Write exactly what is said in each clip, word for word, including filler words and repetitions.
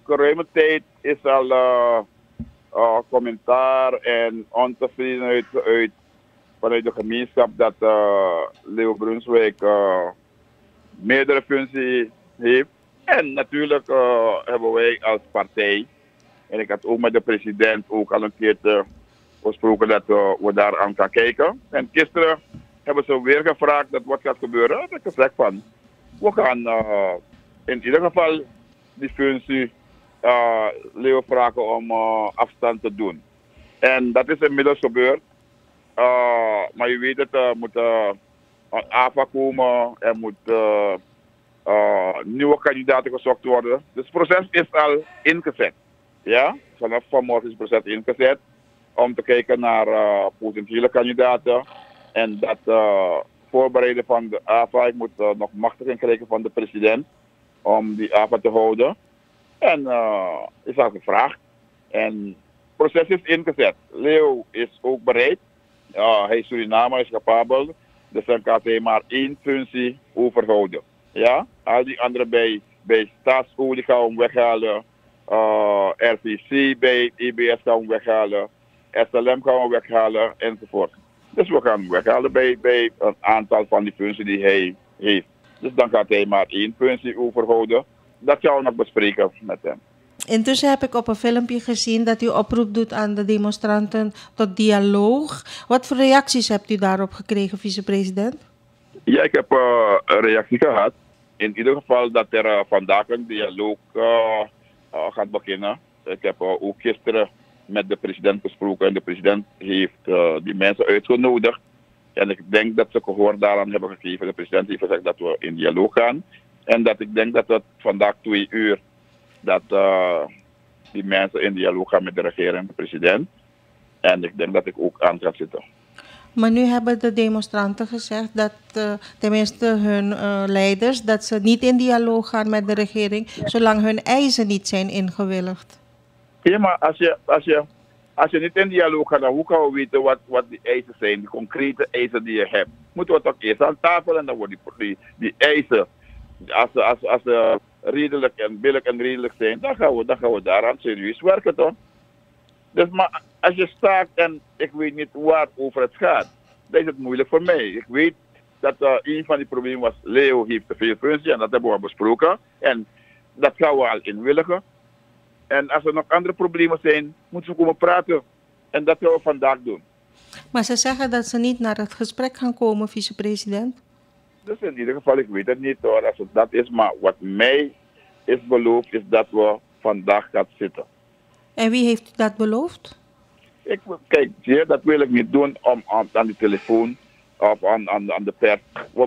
geruime tijd is al uh, uh, commentaar en ontevredenheid uit vanuit de gemeenschap dat uh, Leo Brunswijk uh, meerdere functies heeft. En natuurlijk uh, hebben wij als partij, en ik had ook met de president ook al een keer besproken dat uh, we daar aan gaan kijken. En gisteren hebben ze weer gevraagd dat wat gaat gebeuren. Ik heb gezegd van, we gaan uh, in ieder geval die functie uh, Leo vragen om uh, afstand te doen. En dat is inmiddels gebeurd. Uh, maar je weet het, er moet uh, een A V A komen, er moet uh, uh, nieuwe kandidaten gezocht worden. Dus het proces is al ingezet. Ja, vanaf vanmorgen is het proces ingezet om te kijken naar uh, potentiële kandidaten. En dat uh, voorbereiden van de A V A, ik moet uh, nog machtiging krijgen van de president om die A V A te houden. En uh, is al gevraagd. En het proces is ingezet. Leo is ook bereid. Uh, hij is Surinamer, is capabel. Dus dan kan hij maar één functie overhouden. Ja? Al die anderen bij, bij Staatsolie gaan we weghalen. Uh, R V C bij E B S gaan we weghalen. S L M gaan we weghalen, enzovoort. Dus we gaan hem weghalen bij, bij een aantal van die functies die hij heeft. Dus dan gaat hij maar één functie overhouden. Dat gaan we nog bespreken met hem. Intussen heb ik op een filmpje gezien dat u oproep doet aan de demonstranten tot dialoog. Wat voor reacties hebt u daarop gekregen, vicepresident? Ja, ik heb uh, een reactie gehad. In ieder geval dat er uh, vandaag een dialoog uh, uh, gaat beginnen. Ik heb uh, ook gisteren met de president gesproken en de president heeft uh, die mensen uitgenodigd. En ik denk dat ze gehoor daaraan hebben gegeven. De president heeft gezegd dat we in dialoog gaan. En dat ik denk dat het vandaag twee uur dat uh, die mensen in dialoog gaan met de regering en de president. En ik denk dat ik ook aan ga zitten. Maar nu hebben de demonstranten gezegd dat, uh, tenminste hun uh, leiders, dat ze niet in dialoog gaan met de regering, zolang hun eisen niet zijn ingewilligd. Ja, maar als je, als je, als je niet in dialoog gaat, dan hoe gaan we weten wat, wat die eisen zijn, die concrete eisen die je hebt? Moeten we toch eerst aan tafel en dan worden die, die, die eisen, als ze als, als, uh, redelijk en billig en redelijk zijn, dan gaan we, dan gaan we daaraan serieus werken, toch? Dus maar als je staat en ik weet niet waarover het gaat, dan is het moeilijk voor mij. Ik weet dat uh, een van die problemen was, Leo heeft te veel functie en dat hebben we besproken. En dat gaan we al inwilligen. En als er nog andere problemen zijn, moeten we komen praten. En dat gaan we vandaag doen. Maar ze zeggen dat ze niet naar het gesprek gaan komen, vicepresident. Dus in ieder geval, ik weet het niet hoor, als het dat is. Maar wat mij is beloofd, is dat we vandaag gaan zitten. En wie heeft u dat beloofd? Ik, kijk, zie, dat wil ik niet doen om, om, aan de telefoon of aan, aan, aan de pers.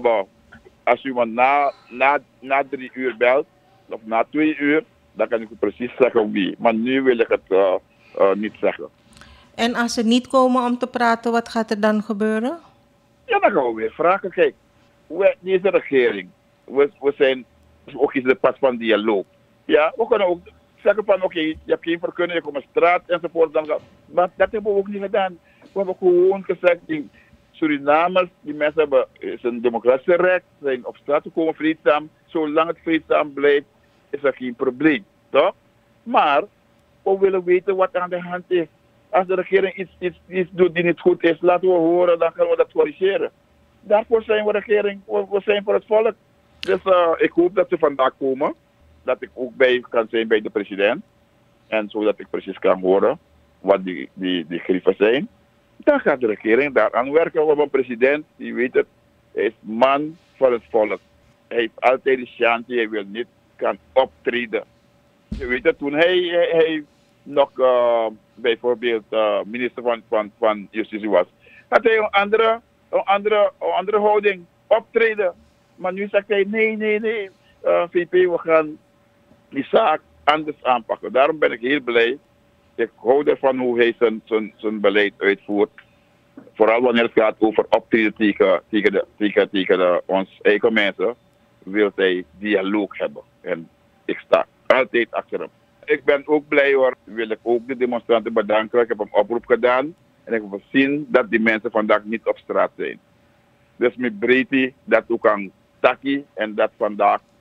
Als u me na, na, na drie uur belt, of na twee uur, dan kan ik u precies zeggen wie. Maar nu wil ik het uh, uh, niet zeggen. En als ze niet komen om te praten, wat gaat er dan gebeuren? Ja, dan gaan we weer vragen. Kijk, we, deze regering, we, we zijn ook eens de pas van dialoog. Ja, we kunnen ook zeggen van oké, okay, je hebt geen vergunning, je komt op straat enzovoort. Dan, maar dat hebben we ook niet gedaan. We hebben gewoon gezegd, die Surinamers, die mensen hebben is een democratische recht, zijn op straat te komen vreedzaam. Zolang het vreedzaam blijft, is er geen probleem. Toch? Maar we willen weten wat aan de hand is. Als de regering iets, iets, iets doet die niet goed is, laten we horen, dan gaan we dat corrigeren. Daarvoor zijn we regering, we, we zijn voor het volk. Dus uh, ik hoop dat ze vandaag komen. Dat ik ook bij kan zijn bij de president. En zodat ik precies kan horen wat die, die, die grieven zijn. Dan gaat de regering daaraan werken. We hebben een president, die weet het. Hij is man van het volk. Hij heeft altijd de chance, hij wil niet kan optreden. Je weet het, toen hij, hij, hij nog uh, bijvoorbeeld uh, minister van, van, van Justitie was, had hij een andere, een, andere, een andere houding, optreden. Maar nu zegt hij, nee, nee, nee, uh, V P, we gaan die zaak anders aanpakken. Daarom ben ik heel blij. Ik hou ervan hoe hij zijn, zijn, zijn beleid uitvoert. Vooral wanneer het gaat over optreden tegen, tegen, de, tegen, tegen de, ons eigen mensen, wil hij dialoog hebben. En ik sta altijd achter hem. Ik ben ook blij hoor, wil ik ook de demonstranten bedanken. Ik heb een oproep gedaan en ik heb gezien dat die mensen vandaag niet op straat zijn. Dus met breedte dat ook aan Taki en dat vandaag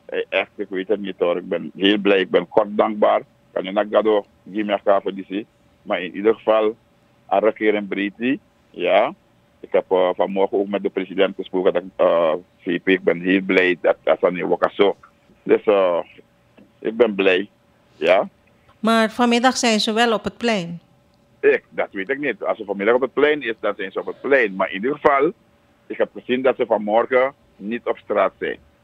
Eh, Echt, ik weet het niet hoor. Ik ben heel blij, ik ben kort dankbaar. Kan je naar Gado, Gimia Kavadisi. Maar in ieder geval, aan regering Briti, ja. Ik heb uh, vanmorgen ook met de president gesproken. Dat, uh, V P, ik ben heel blij dat dat aan die Wakaso. Dus uh, ik ben blij, ja. Maar vanmiddag zijn ze wel op het plein. Ik, dat weet ik niet. Als ze vanmiddag op het plein is, dan zijn ze op het plein. Maar in ieder geval, ik heb gezien dat ze vanmorgen niet op straat zijn.